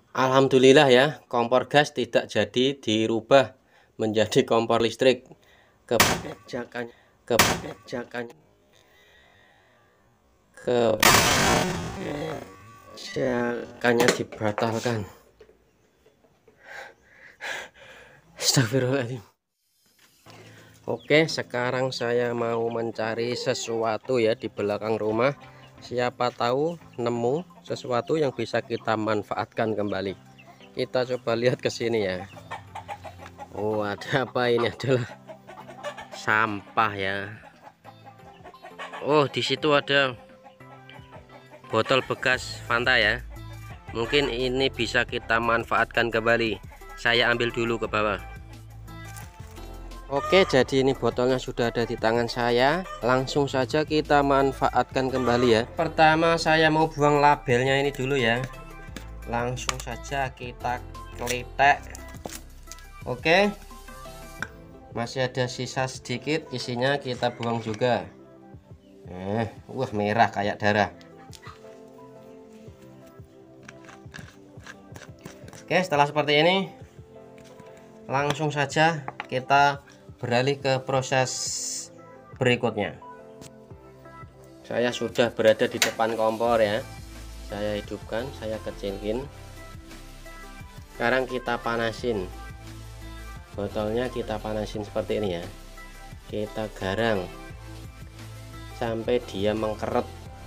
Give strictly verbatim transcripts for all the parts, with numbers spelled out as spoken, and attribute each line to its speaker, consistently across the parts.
Speaker 1: Alhamdulillah ya, kompor gas tidak jadi dirubah menjadi kompor listrik. Kebijakan kebijakan kebijakannya dibatalkan. Astagfirullahaladzim. Oke, sekarang saya mau mencari sesuatu ya di belakang rumah. Siapa tahu nemu sesuatu yang bisa kita manfaatkan kembali. Kita coba lihat ke sini ya. Oh, ada apa ini? Adalah sampah ya. Oh, di situ ada botol bekas Fanta ya. Mungkin ini bisa kita manfaatkan kembali. Saya ambil dulu ke bawah. Oke, jadi ini botolnya sudah ada di tangan saya. Langsung saja kita manfaatkan kembali ya. Pertama saya mau buang labelnya ini dulu ya. Langsung saja kita kelitek. Oke, masih ada sisa sedikit, isinya kita buang juga. Eh, wah merah kayak darah. Oke, setelah seperti ini langsung saja kita beralih ke proses berikutnya. Saya sudah berada di depan kompor ya. Saya hidupkan, saya kecilin. Sekarang kita panasin. Botolnya kita panasin seperti ini ya. Kita garang sampai dia mengkeret.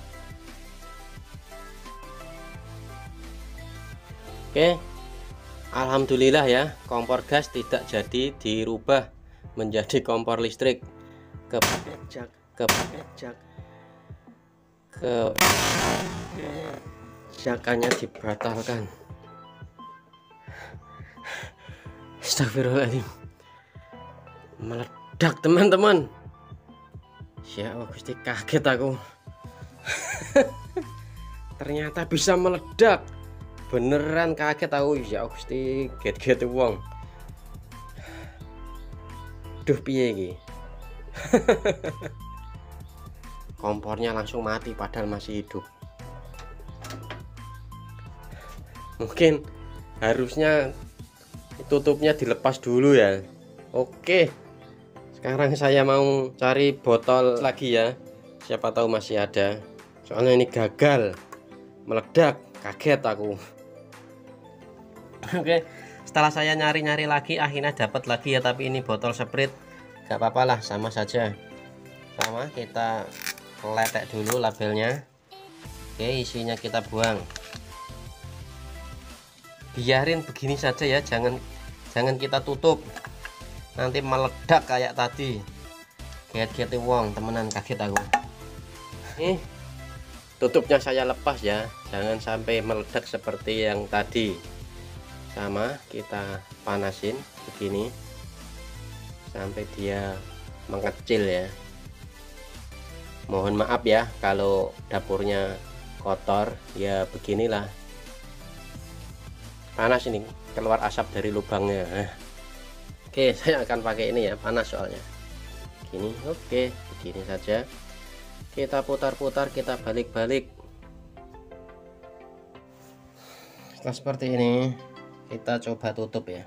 Speaker 1: Oke. Alhamdulillah ya, kompor gas tidak jadi dirubah menjadi kompor listrik. Kebijak kebijak kebijakannya dibatalkan. Astagfirullahaladzim. Meledak teman-teman. Ya Allah, Gusti, kaget aku. Ternyata bisa meledak. Beneran kaget aku. Ya Allah, Gusti, get-get wong. Duh, piye iki? Kompornya langsung mati padahal masih hidup. Mungkin harusnya tutupnya dilepas dulu ya. Oke, sekarang saya mau cari botol lagi ya. Siapa tahu masih ada. Soalnya ini gagal meledak, kaget aku. Oke, setelah saya nyari-nyari lagi akhirnya dapat lagi ya, tapi ini botol Sprite. Gak apa-apa lah, sama saja. Sama, kita letek dulu labelnya. Oke, isinya kita buang. Biarin begini saja ya, jangan jangan kita tutup. Nanti meledak kayak tadi. Get-get wong, temenan, kaget aku. Nih, tutupnya saya lepas ya, jangan sampai meledak seperti yang tadi. Sama, kita panasin begini sampai dia mengecil ya. Mohon maaf ya kalau dapurnya kotor, ya beginilah. Panas ini, keluar asap dari lubangnya. Oke, saya akan pakai ini ya, panas soalnya. Gini, oke, begini saja. Kita putar-putar, kita balik-balik. Setelah seperti ini, kita coba tutup ya.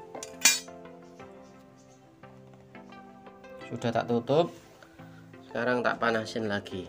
Speaker 1: Sudah tak tutup, sekarang tak panasin lagi.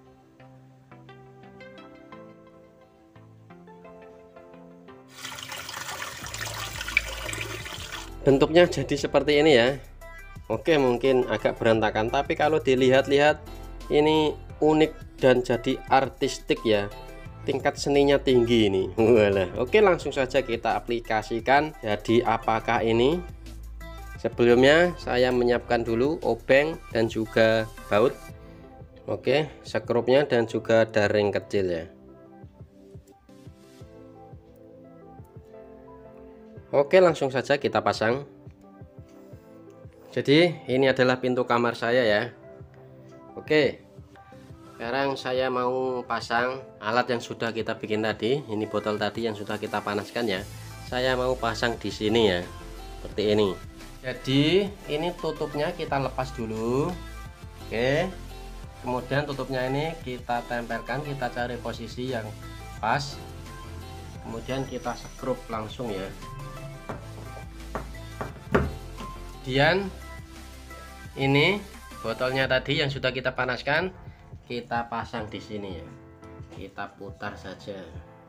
Speaker 1: Bentuknya jadi seperti ini ya. Oke, mungkin agak berantakan, tapi kalau dilihat-lihat ini unik dan jadi artistik ya. Tingkat seninya tinggi ini. Walah. Oke, langsung saja kita aplikasikan. Jadi apakah ini? Sebelumnya saya menyiapkan dulu obeng dan juga baut. Oke, sekrupnya dan juga daring kecil ya. Oke, langsung saja kita pasang. Jadi ini adalah pintu kamar saya ya. Oke, sekarang saya mau pasang alat yang sudah kita bikin tadi. Ini botol tadi yang sudah kita panaskan ya. Saya mau pasang di sini ya, seperti ini. Jadi ini tutupnya kita lepas dulu. Oke, kemudian tutupnya ini kita tempelkan, kita cari posisi yang pas. kemudian kita skrup langsung ya. Kemudian ini botolnya tadi yang sudah kita panaskan, kita pasang di sini ya, kita putar saja.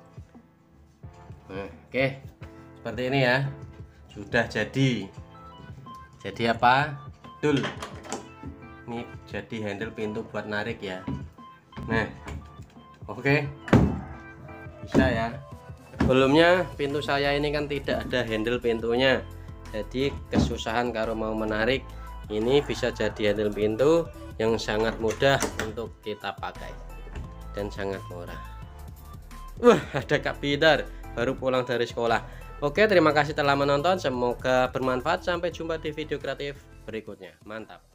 Speaker 1: Nah, oke, seperti ini ya, sudah jadi. Jadi apa? Dul. Ini jadi handle pintu buat narik ya. Nah, oke, bisa ya. Sebelumnya pintu saya ini kan tidak ada handle pintunya, jadi kesusahan kalau mau menarik. Ini bisa jadi handle pintu yang sangat mudah untuk kita pakai dan sangat murah. Wah, ada Kak Bidar baru pulang dari sekolah. Oke, terima kasih telah menonton, semoga bermanfaat. Sampai jumpa di video kreatif berikutnya. Mantap.